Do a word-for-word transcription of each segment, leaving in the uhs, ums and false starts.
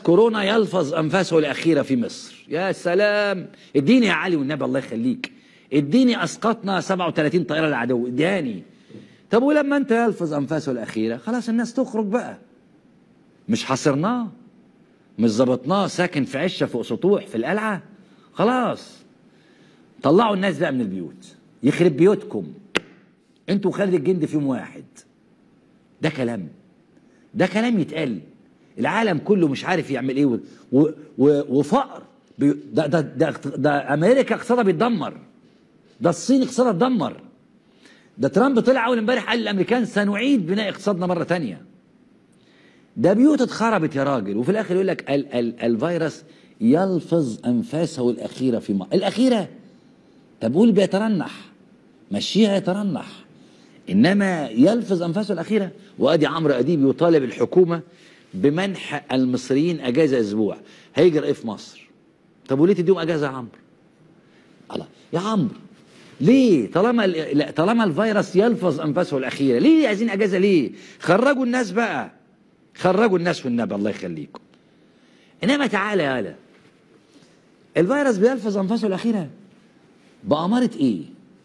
كورونا يلفظ أنفاسه الأخيرة في مصر. يا سلام، اديني يا علي والنبي الله يخليك، اديني أسقطنا سبعة وثلاثين طائرة للعدو، ادياني. طب ولما أنت يلفظ أنفاسه الأخيرة خلاص الناس تخرج بقى، مش حاصرناه، مش ظبطناه ساكن في عشة فوق سطوح في القلعة، خلاص طلعوا الناس بقى من البيوت، يخرب بيوتكم انتوا وخالد الجندي في يوم واحد. ده كلام، ده كلام يتقال. العالم كله مش عارف يعمل ايه، و و وفقر. ده ده ده, ده امريكا اقتصادها بيتدمر، ده الصين اقتصادها اتدمر، ده ترامب طلع اول امبارح قال للامريكان سنعيد بناء اقتصادنا مره ثانيه. ده بيوت اتخربت يا راجل، وفي الاخر يقول لك ال ال الفيروس يلفظ انفاسه الاخيره في مصر. الاخيره؟ طب قول بيترنح، مشيها يترنح، انما يلفظ انفاسه الاخيره. وادي عمرو اديب يطالب الحكومه بمنح المصريين اجازه اسبوع. هيجرى ايه في مصر؟ طب وليه تديهم اجازه يا عمرو؟ الله يا عمرو، ليه؟ طالما لا طالما الفيروس يلفظ انفاسه الاخيره، ليه عايزين اجازه؟ ليه؟ خرجوا الناس بقى، خرجوا الناس والنبي الله يخليكم. انما تعالى يالا، الفيروس بيلفظ انفاسه الاخيره بأمارة ايه؟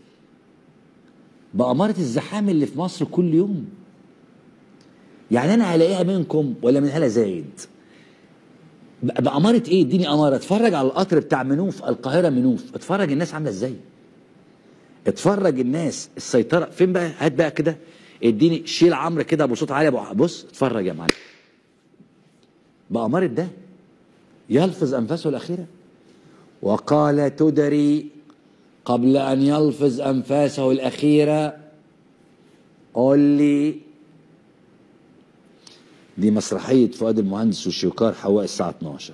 بأمارة الزحام اللي في مصر كل يوم. يعني انا هلاقيها منكم ولا من هلا زايد؟ بأمارة ايه؟ اديني أمارة. اتفرج على القطر بتاع منوف، القاهرة منوف، اتفرج الناس عاملة ازاي، اتفرج الناس السيطرة فين بقى. هات بقى كده اديني، شيل عمرو كده بصوت عالي، بص اتفرج يا معلم. بأمارة ده يلفظ أنفاسه الأخيرة. وقال تدري قبل أن يلفظ أنفاسه الأخيرة قل لي. دي مسرحية فؤاد المهندس والشويكار حواء الساعة اتناشر.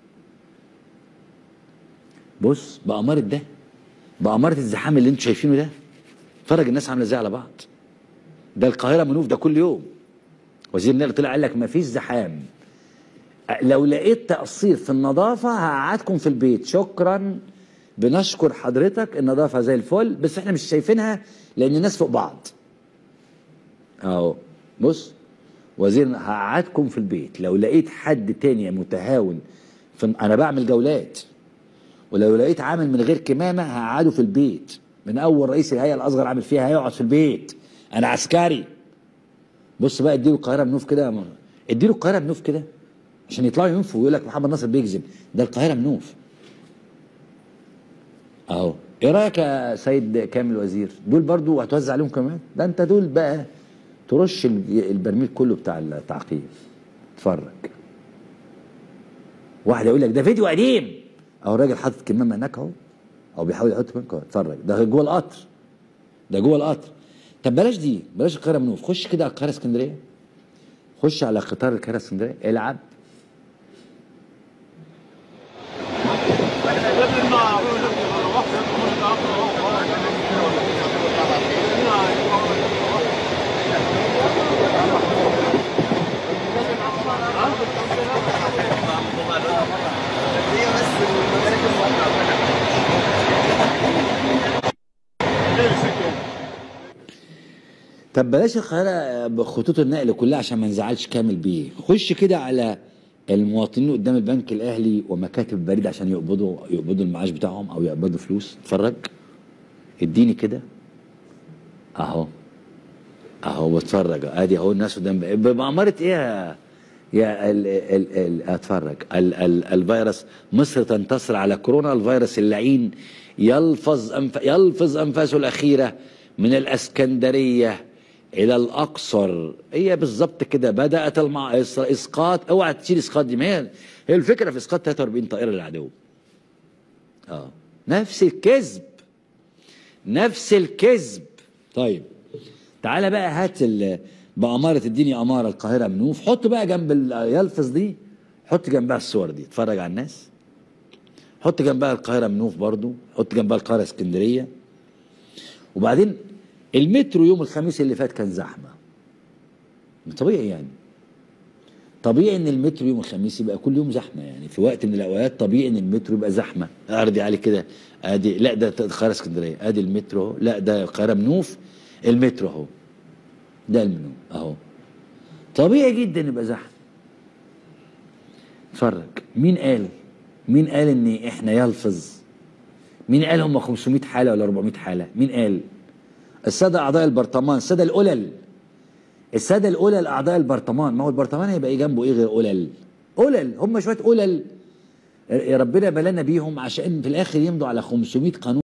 بص بأمارة ده، بأمارة الزحام اللي انتوا شايفينه ده، فرج الناس عاملة ازاي على بعض. ده القاهرة منوف ده كل يوم. وزير النقل طلع قال لك مفيش زحام، لو لقيت تقصير في النظافة هقعدكم في البيت. شكرا، بنشكر حضرتك، النظافة زي الفل بس احنا مش شايفينها لأن الناس فوق بعض. اهو بص، وزير هقعدكم في البيت، لو لقيت حد تاني متهاون في، انا بعمل جولات، ولو لقيت عامل من غير كمامة هقعده في البيت. من اول رئيس الهيئة الاصغر عامل فيها هيقعد في البيت، انا عسكري. بص بقى اديله القاهرة منوف كده، اديله القاهرة منوف كده عشان يطلعوا ينفوا ويقول لك محمد ناصر بيكذب. ده القاهرة منوف اهو. ايه رايك يا سيد كامل وزير؟ دول برضو هتوزع عليهم كمان؟ ده انت دول بقى ترش البرميل كله بتاع التعقيم. اتفرج، واحد يقول لك ده فيديو قديم، اهو الراجل حاطط كمامه هناك اهو، او بيحاول يحط كمامه. اتفرج، ده جوه القطر، ده جوه القطر. طب بلاش دي، بلاش القاهره منوف، خش كده على القاهره اسكندريه، خش على قطار القاهره اسكندريه، العب. طب بلاش القاهره بخطوط النقل كلها عشان ما نزعلش كامل بيه. خش كده على المواطنين قدام البنك الاهلي ومكاتب البريد عشان يقبضوا يقبضوا المعاش بتاعهم او يقبضوا فلوس. اتفرج، اديني كده اهو اهو بتفرج، ادي اهو الناس قدام. بأمارة ايه يا يا ال ال ال اتفرج ال ال الفيروس. مصر تنتصر على كورونا، الفيروس اللعين يلفظ أنف يلفظ انفاسه الاخيره من الاسكندريه الى الاقصر. هي بالظبط كده بدات المع... اسقاط. اوعى تشيل اسقاط دي، ما هي هي الفكره في اسقاط ثلاثة وأربعين طائره للعدو. اه نفس الكذب، نفس الكذب. طيب تعالى بقى هات بأمارة اديني أمارة القاهرة منوف، حط بقى جنب يلفظ دي، حط جنبها الصور دي، اتفرج على الناس. حط جنبها القاهرة منوف برضو، حط جنبها القاهرة اسكندرية. وبعدين المترو يوم الخميس اللي فات كان زحمة، طبيعي يعني، طبيعي ان المترو يوم الخميس يبقى كل يوم زحمة. يعني في وقت من الأوقات طبيعي ان المترو يبقى زحمة. أرضي عليه كده، ادي لا ده القاهرة اسكندرية، ادي المترو، لا ده القاهرة منوف، المترو اهو، ده المنوف اهو، طبيعي جدا يبقى زحمه. اتفرج. مين قال مين قال ان احنا يلفظ؟ مين قال هم خمسمائة حاله ولا أربعمائة حاله؟ مين قال؟ الساده اعضاء البرطمان، الساده القلل، الساده القلل اعضاء البرطمان. ما هو البرطمان هيبقى ايه جنبه ايه غير قلل؟ قلل، هم شويه قلل ربنا بلانا بيهم عشان في الاخر يمضوا على خمسمائة قانون.